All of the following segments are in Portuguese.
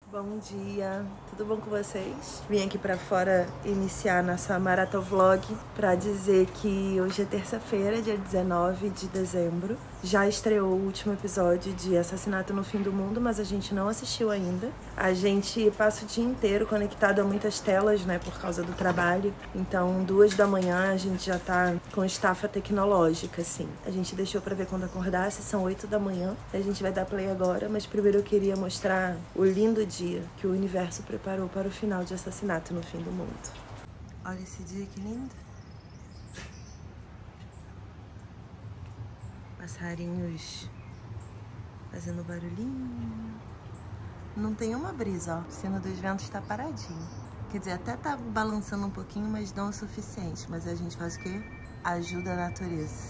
Bom dia, tudo bom com vocês? Vim aqui pra fora iniciar nossa Maratão Vlog pra dizer que hoje é terça-feira, dia 19 de dezembro. Já estreou o último episódio de Assassinato no Fim do Mundo, mas a gente não assistiu ainda. A gente passa o dia inteiro conectado a muitas telas, né, por causa do trabalho. Então, 2 da manhã a gente já tá com estafa tecnológica, assim. A gente deixou pra ver quando acordasse, são 8 da manhã. A gente vai dar play agora, mas primeiro eu queria mostrar o lindo dia que o universo preparou para o final de Assassinato no Fim do Mundo. Olha esse dia que lindo. Passarinhos fazendo barulhinho. Não tem uma brisa, ó. O sino dos ventos tá paradinho. Quer dizer, até tá balançando um pouquinho, mas não o suficiente. Mas a gente faz o quê? Ajuda a natureza.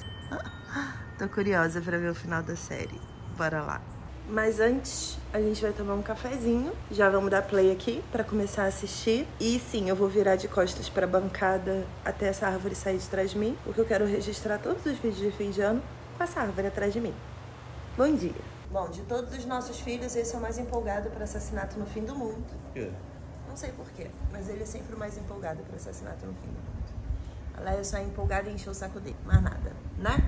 Tô curiosa pra ver o final da série. Bora lá. Mas antes, a gente vai tomar um cafezinho. Já vamos dar play aqui pra começar a assistir. E sim, eu vou virar de costas pra bancada até essa árvore sair de trás de mim, porque eu quero registrar todos os vídeos de fim de ano com essa árvore atrás de mim. Bom dia. Bom, de todos os nossos filhos, esse é o mais empolgado para Assassinato no Fim do Mundo. Não sei porquê, mas ele é sempre o mais empolgado para Assassinato no Fim do Mundo. A Leia só é empolgada e encheu o saco dele. Mais nada, né?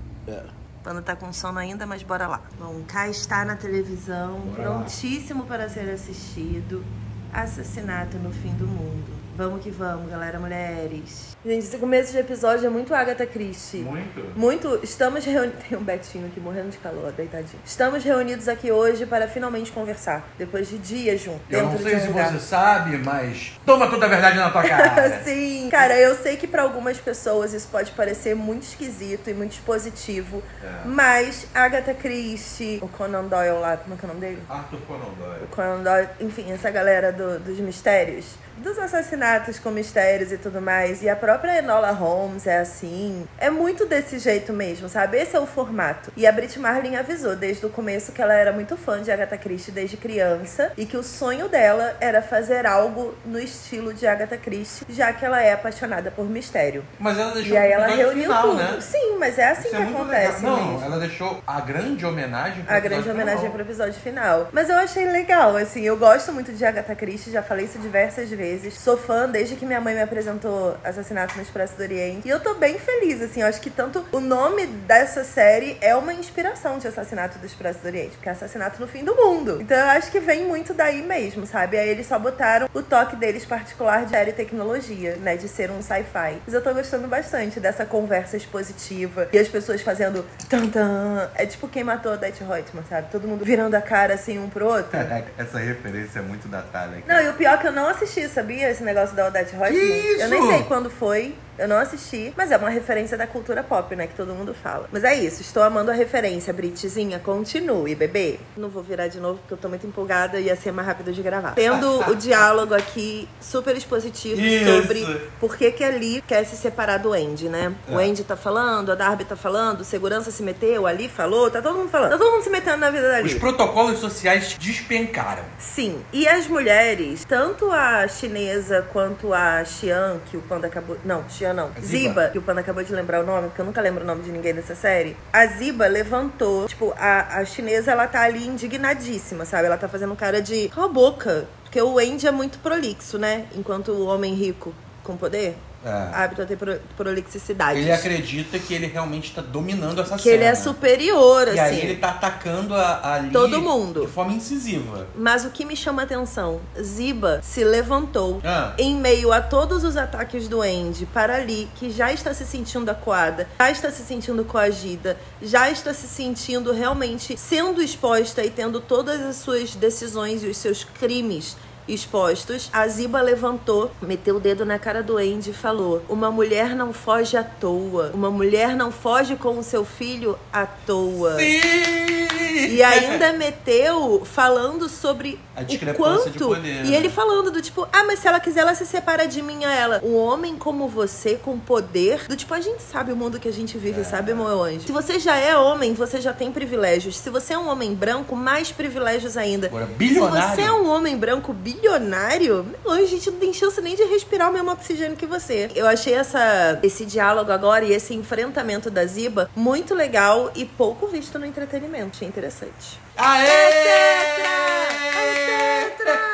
Panda tá com sono ainda, mas bora lá. Bom, cá está na televisão, prontíssimo para ser assistido. Assassinato no Fim do Mundo. Vamos que vamos, galera, mulheres. Gente, esse começo de episódio é muito Agatha Christie. Muito. Estamos reunidos... Tem um Betinho aqui morrendo de calor, deitadinho. Estamos reunidos aqui hoje para finalmente conversar. Depois de dias juntos. Eu não sei se você sabe, mas toma toda a verdade na tua cara. Sim. Cara, eu sei que para algumas pessoas isso pode parecer muito esquisito e muito expositivo. Mas Agatha Christie, o Conan Doyle lá, como é que é o nome dele? Arthur Conan Doyle. O Conan Doyle, enfim, essa galera dos mistérios. Dos assassinatos com mistérios e tudo mais. E a própria Enola Holmes é assim. É muito desse jeito mesmo, sabe? Esse é o formato. E a Brit Marlin avisou desde o começo que ela era muito fã de Agatha Christie desde criança. E que o sonho dela era fazer algo no estilo de Agatha Christie, já que ela é apaixonada por mistério. Mas ela deixou e aí ela reuniu final, tudo. né? Sim, mas é assim Isso que é muito acontece legal. mesmo. Não, ela deixou a grande homenagem pro A grande homenagem pro episódio final. Mas eu achei legal, assim. Eu gosto muito de Agatha Christie, já falei isso diversas vezes. Sou fã desde que minha mãe me apresentou Assassinato no Expresso do Oriente. E eu tô bem feliz, assim. Eu acho que tanto o nome dessa série é uma inspiração de Assassinato do Expresso do Oriente, porque é Assassinato no Fim do Mundo. Então eu acho que vem muito daí mesmo, sabe? Aí eles só botaram o toque deles particular de série e tecnologia, né? De ser um sci-fi. Mas eu tô gostando bastante dessa conversa expositiva. E as pessoas fazendo tan-tan. É tipo Quem Matou a Odette Roitman, sabe? Todo mundo virando a cara assim um pro outro. Essa referência é muito datada. Não, e o pior é que eu não assisti, sabia? Esse negócio da Odette Roitman. isso? Eu nem sei quando foi, eu não assisti, mas é uma referência da cultura pop, né? Que todo mundo fala. Mas é isso, estou amando a referência, Britzinha. Continue, bebê. Não vou virar de novo porque eu tô muito empolgada e ia ser mais rápido de gravar. Tendo o diálogo aqui super expositivo sobre por que a Lee quer se separar do Andy, né? O Andy tá falando, a Darby tá falando, o segurança se meteu, a Lee falou, tá todo mundo falando. Tá todo mundo se metendo na vida da Lee. Os protocolos sociais despencaram. Sim, e as mulheres, tanto a chinesa quanto a Xian, que o Panda acabou... Não, Xian não. Ziba, que o Panda acabou de lembrar o nome, porque eu nunca lembro o nome de ninguém dessa série. A Ziba levantou, tipo, a chinesa, ela tá ali indignadíssima, sabe? Ela tá fazendo cara de... Cala a boca. Porque o Andy é muito prolixo, né? Enquanto o homem rico com poder... hábito a ter prolixidade. Ele acredita que ele realmente está dominando essa cena. Que ele é superior, assim. E aí ele tá atacando a Lee todo mundo. de forma incisiva. Mas o que me chama a atenção, Ziba se levantou em meio a todos os ataques do Andy para Lee, que já está se sentindo acuada, já está se sentindo coagida, já está se sentindo realmente sendo exposta e tendo todas as suas decisões e os seus crimes expostos. A Ziba levantou, meteu o dedo na cara do Andy e falou: uma mulher não foge à toa, uma mulher não foge com o seu filho à toa. Sim! E ainda meteu falando sobre a o quanto de poder, e ele falando do tipo, mas se ela quiser ela se separa de mim a ela. Um homem como você com poder, do tipo, a gente sabe o mundo que a gente vive, sabe, meu anjo? Se você já é homem, você já tem privilégios. Se você é um homem branco, mais privilégios ainda. Agora, bilionário. Se você é um homem branco bilionário, meu anjo, a gente não tem chance nem de respirar o mesmo oxigênio que você. Eu achei esse diálogo agora e esse enfrentamento da Ziba muito legal e pouco visto no entretenimento. Achei interessante. Aê! É tetra! É tetra!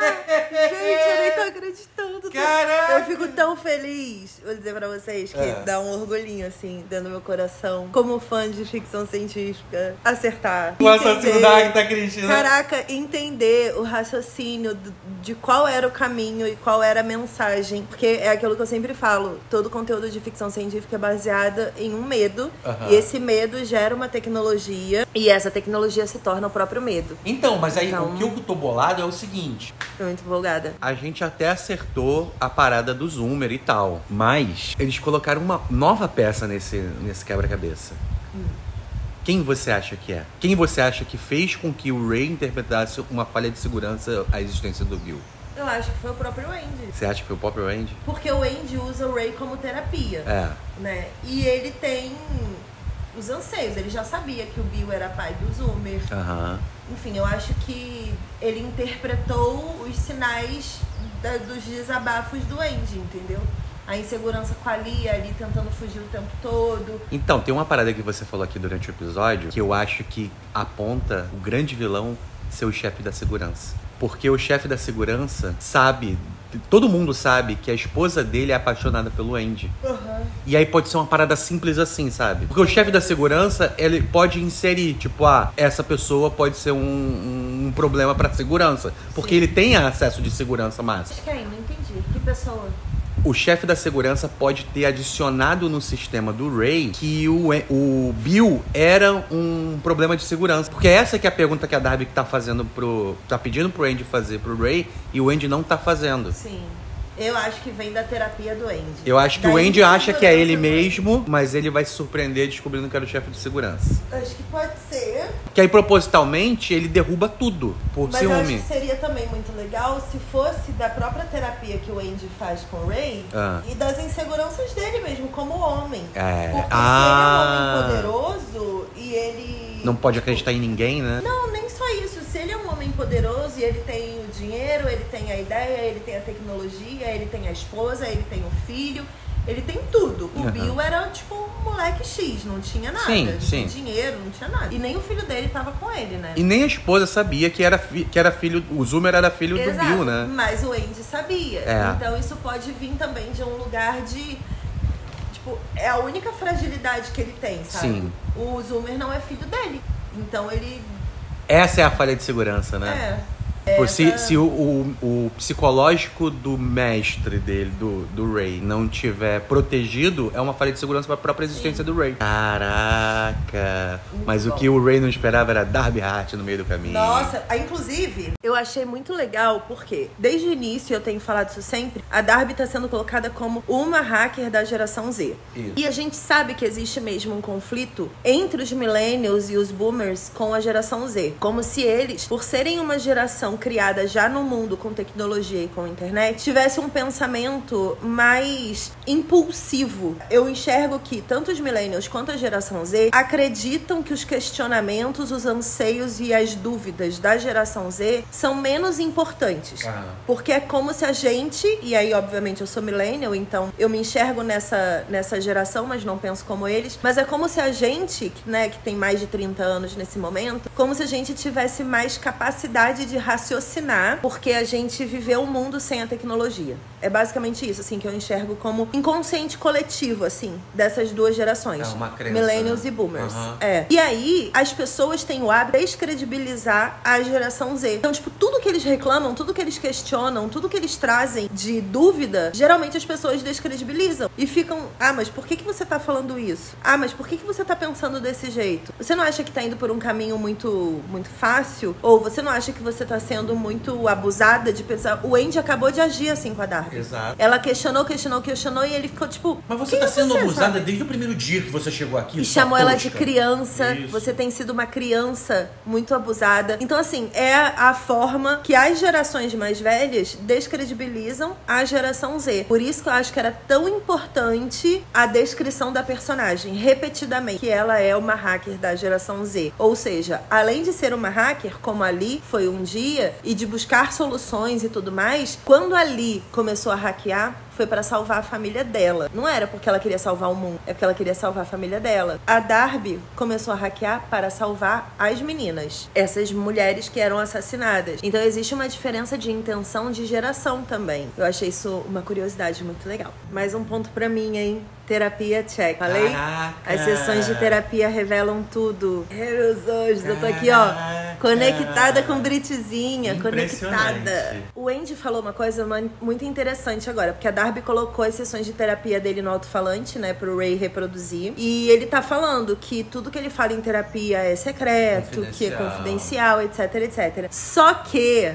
fico tão feliz, vou dizer pra vocês, que dá um orgulhinho, assim, dentro do meu coração, como fã de ficção científica, acertar. O assassino da Agatha Christie, né? Caraca, entender o raciocínio de qual era o caminho e qual era a mensagem. Porque é aquilo que eu sempre falo, todo conteúdo de ficção científica é baseado em um medo. E esse medo gera uma tecnologia, e essa tecnologia se torna o próprio medo. Então, mas aí o que eu tô bolado é o seguinte. Tô muito empolgada. A gente até acertou a parada do Zoomer e tal, mas eles colocaram uma nova peça nesse quebra-cabeça. Quem você acha que é? Quem você acha que fez com que o Ray interpretasse uma falha de segurança à existência do Bill? Eu acho que foi o próprio Andy. Você acha que foi o próprio Andy? Porque o Andy usa o Ray como terapia. Né? E ele tem os anseios. Ele já sabia que o Bill era pai do Zoomer. Enfim, eu acho que ele interpretou os sinais dos desabafos do Andy, entendeu? A insegurança com a Lia ali tentando fugir o tempo todo. Então, tem uma parada que você falou aqui durante o episódio que eu acho que aponta o grande vilão ser o chefe da segurança. Porque o chefe da segurança sabe, todo mundo sabe que a esposa dele é apaixonada pelo Andy. E aí pode ser uma parada simples assim, sabe? Porque o chefe da segurança, ele pode inserir, tipo, essa pessoa pode ser um problema pra segurança. Porque ele tem acesso de segurança máximo. Acho que aí, não entendi. Que pessoa? O chefe da segurança pode ter adicionado no sistema do Ray que o Bill era um problema de segurança. Porque essa que é a pergunta que a Darby tá fazendo tá pedindo pro Andy fazer pro Ray e o Andy não tá fazendo. Sim. Eu acho que vem da terapia do Andy. Eu acho que o Andy acha que é ele mesmo, mas ele vai se surpreender descobrindo que era o chefe de segurança. Acho que pode ser. Que aí, propositalmente, ele derruba tudo por ciúme. Mas eu acho que seria também muito legal se fosse da própria terapia que o Andy faz com o Ray e das inseguranças dele mesmo, como homem. Porque se ele é um homem poderoso e ele... Não pode acreditar em ninguém, né? Não, nem só isso. Se ele é um homem poderoso e ele tem o dinheiro, ele tem a ideia, ele tem a tecnologia, ele tem a esposa, ele tem o filho, ele tem tudo. O Bill era tipo um moleque X, não tinha nada. Não tinha dinheiro, não tinha nada. E nem o filho dele tava com ele, né? E nem a esposa sabia que era filho, o Zoomer era filho do Bill, né? Mas o Andy sabia. Então isso pode vir também de um lugar de... Tipo, é a única fragilidade que ele tem, sabe? Sim. O Zoomer não é filho dele. Então ele... Essa é a falha de segurança, né? Se o psicológico do mestre dele, do Ray, não tiver protegido, é uma falha de segurança para a própria existência do Ray. Caraca! Mas o que o Ray não esperava era Darby Hart no meio do caminho. Nossa, inclusive, eu achei muito legal porque, desde o início, eu tenho falado isso sempre, a Darby tá sendo colocada como uma hacker da geração Z. Isso. E a gente sabe que existe mesmo um conflito entre os millennials e os boomers com a geração Z. Como se eles, por serem uma geração criada já no mundo com tecnologia e com internet, tivesse um pensamento mais impulsivo. Eu enxergo que tanto os millennials quanto a geração Z acreditam que os questionamentos, os anseios e as dúvidas da geração Z são menos importantes. Porque é como se a gente, e aí obviamente eu sou millennial, então eu me enxergo nessa geração, mas não penso como eles, mas é como se a gente, né, que tem mais de 30 anos nesse momento, como se a gente tivesse mais capacidade de raciocinar, porque a gente viveu um mundo sem a tecnologia. É basicamente isso, assim, que eu enxergo como inconsciente coletivo, assim, dessas duas gerações. É uma crença, millennials e boomers. E aí, as pessoas têm o hábito de descredibilizar a geração Z. Então, tipo, tudo que eles reclamam, tudo que eles questionam, tudo que eles trazem de dúvida, geralmente as pessoas descredibilizam. E ficam, mas por que você tá falando isso? Mas por que você tá pensando desse jeito? Você não acha que tá indo por um caminho muito, muito fácil? Ou você não acha que você tá sendo muito abusada de pensar... O Andy acabou de agir assim com a Darby. Exato. Ela questionou e ele ficou tipo... Mas você tá sendo abusada desde o primeiro dia que você chegou aqui. E chamou ela de criança. Isso. Você tem sido uma criança muito abusada. Então, assim, é a forma que as gerações mais velhas descredibilizam a geração Z. Por isso que eu acho que era tão importante a descrição da personagem, repetidamente, que ela é uma hacker da geração Z. Ou seja, além de ser uma hacker, como a Lee foi um dia, e de buscar soluções e tudo mais, quando a Lee começou a hackear, foi pra salvar a família dela. Não era porque ela queria salvar o mundo, é porque ela queria salvar a família dela. A Darby começou a hackear para salvar as meninas, essas mulheres que eram assassinadas. Então existe uma diferença de intenção de geração também. Eu achei isso uma curiosidade muito legal. Mais um ponto pra mim, hein? Terapia check. Falei? Caraca. As sessões de terapia revelam tudo. Meus anjos, eu tô aqui, ó, conectada com Britzinha, conectada. O Andy falou uma coisa muito interessante agora, porque a Darby colocou as sessões de terapia dele no alto-falante, né, pro Ray reproduzir. E ele tá falando que tudo que ele fala em terapia é secreto, que é confidencial, etc, etc. Só que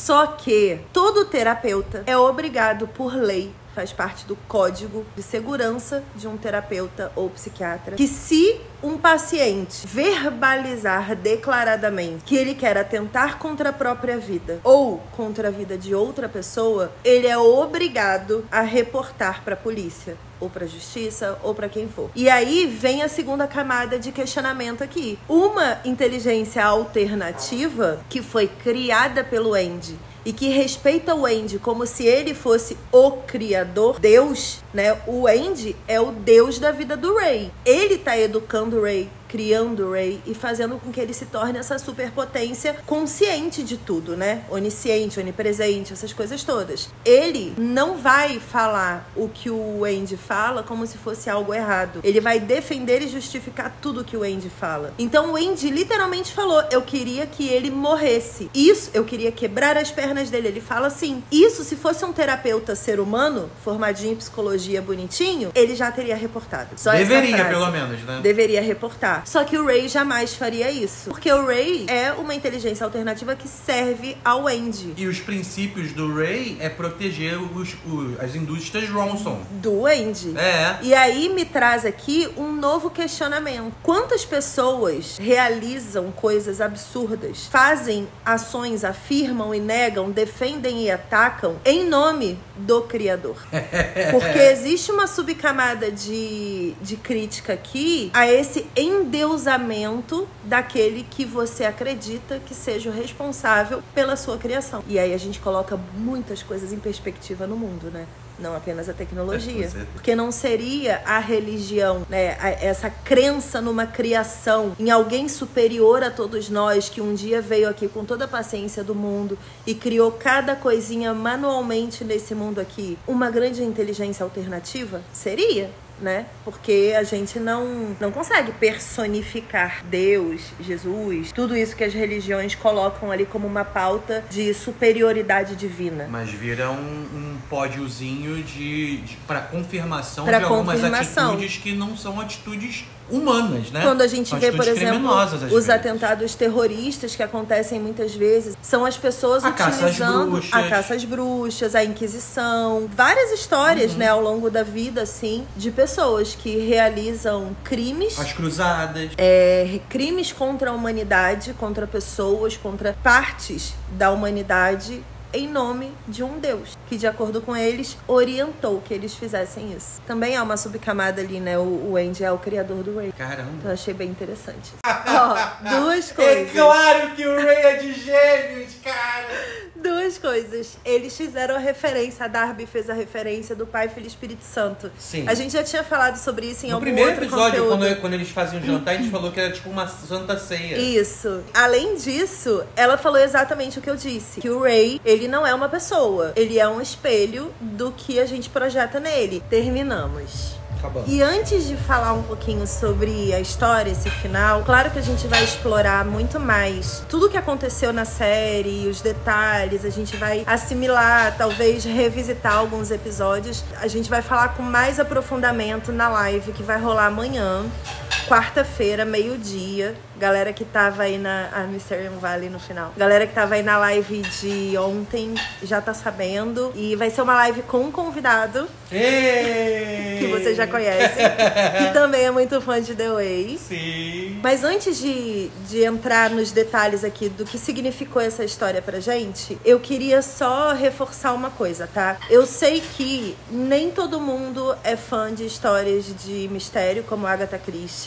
todo terapeuta é obrigado por lei, faz parte do código de segurança de um terapeuta ou psiquiatra, que se um paciente verbalizar declaradamente que ele quer atentar contra a própria vida ou contra a vida de outra pessoa, ele é obrigado a reportar para a polícia, ou para a justiça, ou para quem for. E aí vem a segunda camada de questionamento aqui. Uma inteligência alternativa que foi criada pelo Andy e que respeita o Andy como se ele fosse o criador, Deus, né? O Andy é o Deus da vida do Ray. Ele tá educando o Ray, criando o Ray e fazendo com que ele se torne essa superpotência consciente de tudo, né? Onisciente, onipresente, essas coisas todas. Ele não vai falar o que o Andy fala como se fosse algo errado. Ele vai defender e justificar tudo que o Andy fala. Então o Andy literalmente falou: eu queria que ele morresse. Isso, eu queria quebrar as pernas dele. Ele fala assim. Isso, se fosse um terapeuta ser humano, formadinho em psicologia, bonitinho, ele já teria reportado. Só deveria, pelo menos, né? Deveria reportar. Só que o Ray jamais faria isso. Porque o Ray é uma inteligência alternativa que serve ao Andy. E os princípios do Ray é proteger as indústrias Ronson. Do Andy. É. E aí me traz aqui um novo questionamento. Quantas pessoas realizam coisas absurdas, fazem ações, afirmam e negam, defendem e atacam em nome do Criador? Porque existe uma subcamada de crítica aqui a esse endeusamento daquele que você acredita que seja o responsável pela sua criação. E aí a gente coloca muitas coisas em perspectiva no mundo, né? Não apenas a tecnologia. Porque não seria a religião, né? Essa crença numa criação, em alguém superior a todos nós, que um dia veio aqui com toda a paciência do mundo e criou cada coisinha manualmente nesse mundo aqui. Uma grande inteligência alternativa? Seria, né? Porque a gente não consegue personificar Deus, Jesus, tudo isso que as religiões colocam ali como uma pauta de superioridade divina. Mas vira um pódiozinho para confirmação de algumas atitudes que não são atitudes humanas, né? Quando a gente vê, por exemplo, os atentados terroristas que acontecem muitas vezes, são as pessoas utilizando a caça às bruxas, a Inquisição, várias histórias, né, ao longo da vida, assim, de pessoas que realizam crimes, as cruzadas, crimes contra a humanidade, contra pessoas, contra partes da humanidade, em nome de um Deus, que de acordo com eles, orientou que eles fizessem isso. Também há uma subcamada ali, né? O Andy é o criador do Ray. Caramba. Então eu achei bem interessante. Ó, duas coisas. É claro que o Ray é de Gêmeos, cara! Duas coisas. Eles fizeram a referência, a Darby fez a referência do Pai, Filho e Espírito Santo. Sim. A gente já tinha falado sobre isso em algum primeiro outro episódio, conteúdo. quando eles faziam jantar, a gente falou que era tipo uma santa ceia. Isso. Além disso, ela falou exatamente o que eu disse. Que o Ray, ele não é uma pessoa. Ele é um espelho do que a gente projeta nele. Terminamos. Acabando. E antes de falar um pouquinho sobre a história, esse final, claro que a gente vai explorar muito mais tudo o que aconteceu na série, os detalhes, a gente vai assimilar, talvez revisitar alguns episódios. A gente vai falar com mais aprofundamento na live que vai rolar amanhã, quarta-feira, meio-dia. Galera que tava aí na Mysterium Valley no final. Galera que tava aí na live de ontem já tá sabendo. E vai ser uma live com um convidado. Ei! Que você já conhece. Que também é muito fã de The Way. Sim. Mas antes de entrar nos detalhes aqui do que significou essa história pra gente, eu queria só reforçar uma coisa, tá? Eu sei que nem todo mundo é fã de histórias de mistério, como Agatha Christie.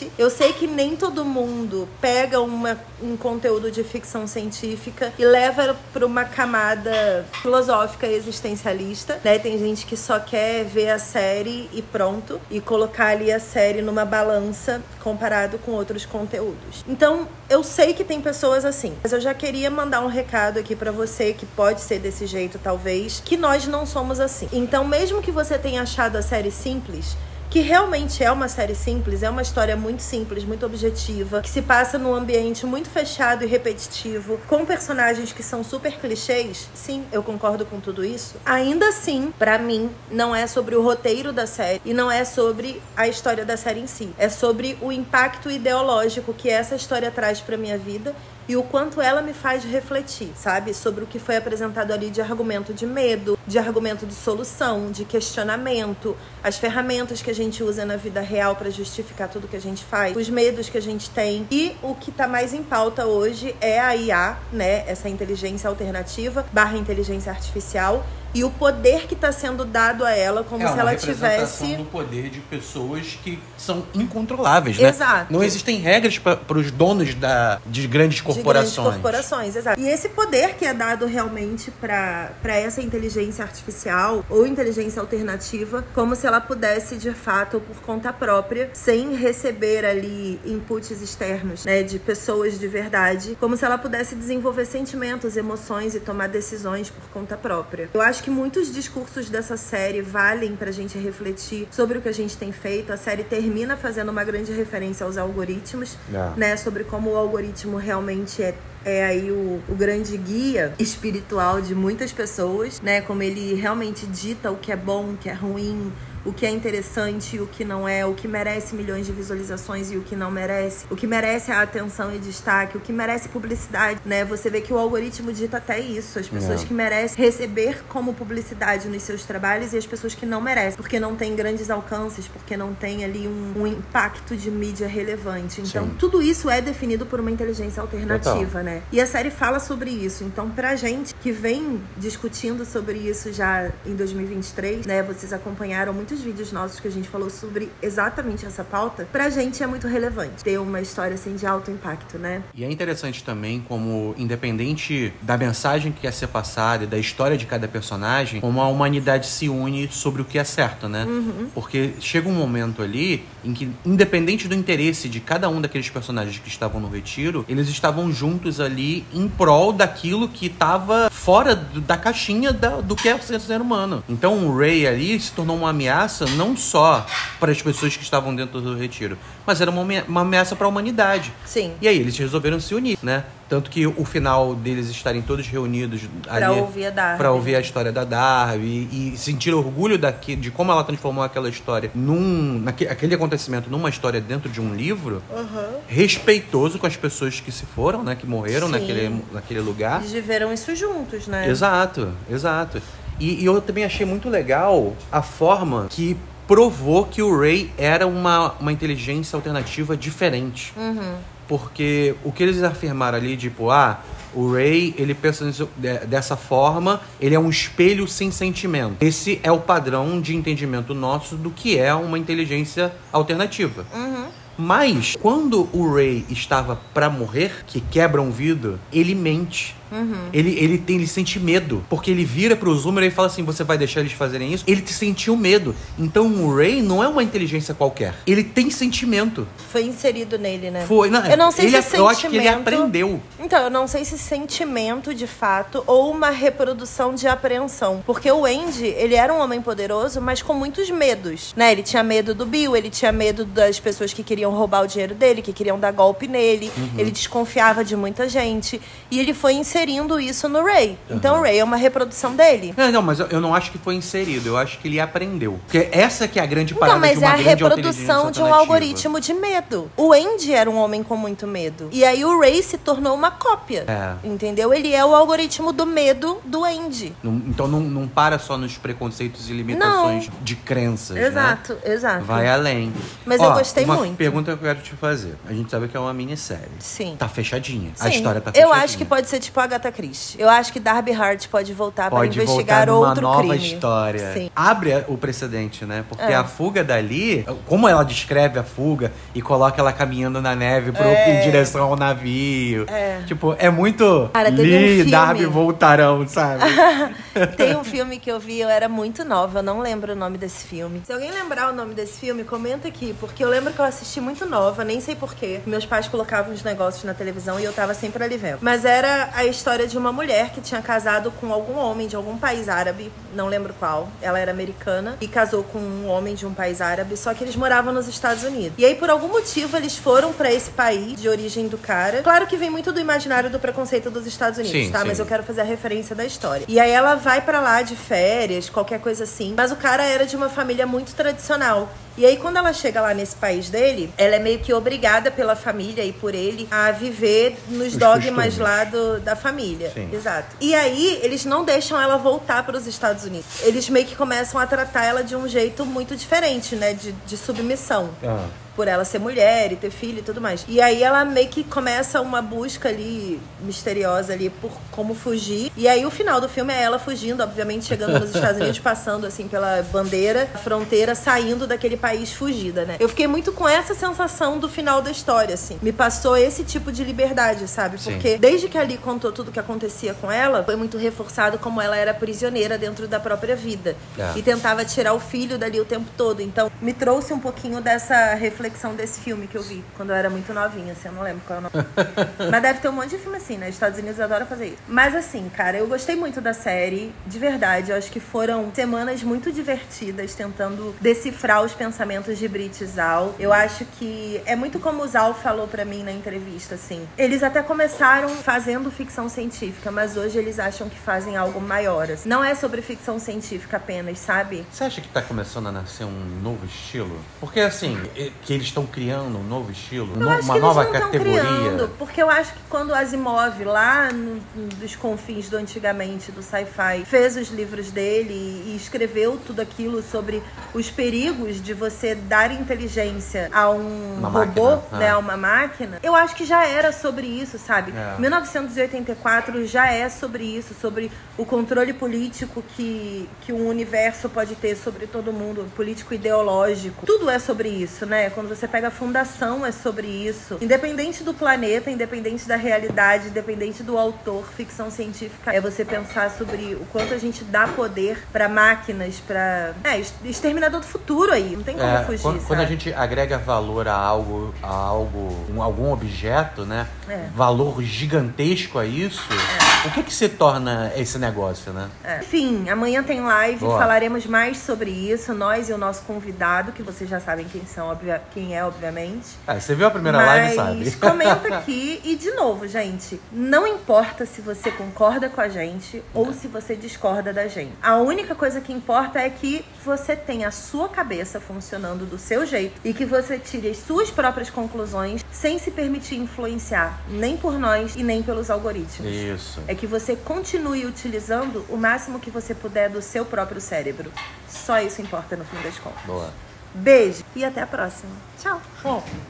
Eu sei que nem todo mundo pega um conteúdo de ficção científica e leva para uma camada filosófica existencialista, né? Tem gente que só quer ver a série e pronto, e colocar ali a série numa balança comparado com outros conteúdos. Então, eu sei que tem pessoas assim, mas eu já queria mandar um recado aqui pra você, que pode ser desse jeito talvez, que nós não somos assim. Então, mesmo que você tenha achado a série simples, que realmente é uma série simples, é uma história muito simples, muito objetiva, que se passa num ambiente muito fechado e repetitivo, com personagens que são super clichês, sim, eu concordo com tudo isso. Ainda assim, pra mim, não é sobre o roteiro da série e não é sobre a história da série em si. É sobre o impacto ideológico que essa história traz pra minha vida e o quanto ela me faz refletir, sabe? Sobre o que foi apresentado ali de argumento de medo, de argumento de solução, de questionamento, as ferramentas que a gente usa na vida real para justificar tudo que a gente faz, os medos que a gente tem. E o que tá mais em pauta hoje é a IA, né? Essa inteligência alternativa / inteligência artificial. E o poder que está sendo dado a ela, como se ela tivesse... É uma representação do poder de pessoas que são incontroláveis, né? Exato. Não existem regras para os donos de grandes corporações. De grandes corporações, exato. E esse poder que é dado realmente para essa inteligência artificial ou inteligência alternativa, como se ela pudesse, de fato, ou por conta própria, sem receber ali inputs externos, né, de pessoas de verdade, como se ela pudesse desenvolver sentimentos, emoções e tomar decisões por conta própria. Eu acho que muitos discursos dessa série valem pra gente refletir sobre o que a gente tem feito. A série termina fazendo uma grande referência aos algoritmos, né? Sobre como o algoritmo realmente é aí o grande guia espiritual de muitas pessoas, né? Como ele realmente dita o que é bom, o que é ruim, o que é interessante e o que não é, o que merece milhões de visualizações e o que não merece, o que merece a atenção e destaque, o que merece publicidade, né? Você vê que o algoritmo dita até isso, as pessoas que merecem receber como publicidade nos seus trabalhos e as pessoas que não merecem, porque não tem grandes alcances, porque não tem ali um impacto de mídia relevante. Então, tudo isso é definido por uma inteligência alternativa, né? E a série fala sobre isso. Então, pra gente que vem discutindo sobre isso já em 2023, né? Vocês acompanharam muitos vídeos nossos que a gente falou sobre exatamente essa pauta. Pra gente é muito relevante ter uma história assim de alto impacto, né? E é interessante também como, independente da mensagem que quer ser passada e da história de cada personagem, como a humanidade se une sobre o que é certo, né? Porque chega um momento ali em que, independente do interesse de cada um daqueles personagens que estavam no retiro, eles estavam juntos ali em prol daquilo que estava fora da caixinha do que é o ser humano. Então o Ray ali se tornou uma ameaça não só para as pessoas que estavam dentro do retiro, mas era uma ameaça para a humanidade. Sim. E aí eles resolveram se unir, né? Tanto que o final deles estarem todos reunidos ali para ouvir a história da Darby e sentir orgulho de como ela transformou aquela história aquele acontecimento numa história dentro de um livro, respeitoso com as pessoas que se foram, né? Que morreram naquele lugar. Eles viveram isso juntos, né? Exato. E eu também achei muito legal a forma que provou que o Ray era uma inteligência alternativa diferente. Porque o que eles afirmaram ali, tipo, o Ray, ele pensa dessa forma, ele é um espelho sem sentimento. Esse é o padrão de entendimento nosso do que é uma inteligência alternativa. Mas, quando o Ray estava pra morrer, que quebra um vidro, ele mente. Ele sente medo, porque ele vira pro Zoomer e fala assim: você vai deixar eles fazerem isso? Ele sentiu medo. Então o Ray não é uma inteligência qualquer, ele tem sentimento. Foi inserido nele, né? Eu não sei se eu acho que ele aprendeu. Então, eu não sei se sentimento de fato ou uma reprodução de apreensão, porque o Andy, ele era um homem poderoso, mas com muitos medos, né? Ele tinha medo do Bill, ele tinha medo das pessoas que queriam roubar o dinheiro dele, que queriam dar golpe nele, ele desconfiava de muita gente, e ele foi inserindo isso no Ray. Então o Ray é uma reprodução dele. Não, mas eu não acho que foi inserido. Eu acho que ele aprendeu. Porque essa que é a grande parada de uma grande inteligência alternativa. Mas é a reprodução de um algoritmo de medo. O Andy era um homem com muito medo. E aí o Ray se tornou uma cópia. Entendeu? Ele é o algoritmo do medo do Andy. Então não para só nos preconceitos e limitações de crenças, Exato. Vai além. Mas eu gostei muito. Uma pergunta que eu quero te fazer. A gente sabe que é uma minissérie. Sim. Tá fechadinha. Sim. A história tá fechadinha. Eu acho que pode ser tipo Agatha Christie. Eu acho que Darby Hart pode voltar para investigar voltar numa outro nova crime. história. Sim. Abre o precedente, né? Porque a fuga dali, como ela descreve a fuga e coloca ela caminhando na neve em direção ao navio. Tipo, é muito Cara, teve Lee um e filme... Darby voltarão, sabe? Tem um filme que eu vi, eu era muito nova, eu não lembro o nome desse filme. Se alguém lembrar o nome desse filme, comenta aqui, porque eu lembro que eu assisti muito nova, nem sei porquê. Meus pais colocavam os negócios na televisão e eu tava sempre ali vendo. Mas era a história de uma mulher que tinha casado com algum homem de algum país árabe, não lembro qual. Ela era americana e casou com um homem de um país árabe, só que eles moravam nos Estados Unidos. E aí, por algum motivo, eles foram pra esse país de origem do cara. Claro que vem muito do imaginário do preconceito dos Estados Unidos, Sim, tá? sim. Mas eu quero fazer a referência da história. E aí ela vai pra lá de férias, qualquer coisa assim. Mas o cara era de uma família muito tradicional. E aí, quando ela chega lá nesse país dele, ela é meio que obrigada pela família e por ele a viver nos dogmas lá da família. Sim. Exato. E aí, eles não deixam ela voltar para os Estados Unidos. Eles meio que começam a tratar ela de um jeito muito diferente, né? De submissão. Por ela ser mulher e ter filho e tudo mais. E aí ela meio que começa uma busca ali, misteriosa ali, por como fugir. E aí o final do filme é ela fugindo, obviamente chegando nos Estados Unidos, passando assim pela bandeira, fronteira, saindo daquele país fugida, né? Eu fiquei muito com essa sensação do final da história, assim. Me passou esse tipo de liberdade, sabe? Porque desde que ali contou tudo o que acontecia com ela, foi muito reforçado como ela era prisioneira dentro da própria vida. E tentava tirar o filho dali o tempo todo. Então, me trouxe um pouquinho dessa reflexão desse filme que eu vi quando eu era muito novinha, assim, eu não lembro qual é o nome. Mas deve ter um monte de filme assim, né? Estados Unidos adora fazer isso. Mas assim, cara, eu gostei muito da série, de verdade. Eu acho que foram semanas muito divertidas tentando decifrar os pensamentos de Brit e Zal. Eu acho que é muito como o Zal falou pra mim na entrevista, assim. Eles até começaram fazendo ficção científica, mas hoje eles acham que fazem algo maior, assim. Não é sobre ficção científica apenas, sabe? Você acha que tá começando a nascer um novo estilo? Porque assim, que eles estão criando um novo estilo, uma nova categoria. Criando, porque eu acho que quando Asimov, lá dos confins do antigamente, do sci-fi, fez os livros dele e escreveu tudo aquilo sobre os perigos de você dar inteligência a um robô, né, a uma máquina, eu acho que já era sobre isso, sabe? 1984 já é sobre isso, sobre o controle político que um universo pode ter sobre todo mundo, político ideológico. Tudo é sobre isso, né? Quando você pega a Fundação, é sobre isso. Independente do planeta, independente da realidade, independente do autor, ficção científica é você pensar sobre o quanto a gente dá poder pra máquinas, pra... exterminador do futuro aí. Não tem como fugir, quando a gente agrega valor a algum objeto, né? Valor gigantesco a isso, o que se torna esse negócio, né? Enfim, amanhã tem live, falaremos mais sobre isso, nós e o nosso convidado, que vocês já sabem quem é, obviamente. Você viu a primeira live, sabe? Mas comenta aqui. E de novo, gente, não importa se você concorda com a gente ou se você discorda da gente. A única coisa que importa é que você tenha a sua cabeça funcionando do seu jeito e que você tire as suas próprias conclusões sem se permitir influenciar, nem por nós e nem pelos algoritmos. Isso. É que você continue utilizando o máximo que você puder do seu próprio cérebro. Só isso importa no fim das contas. Boa. Beijo e até a próxima. Tchau.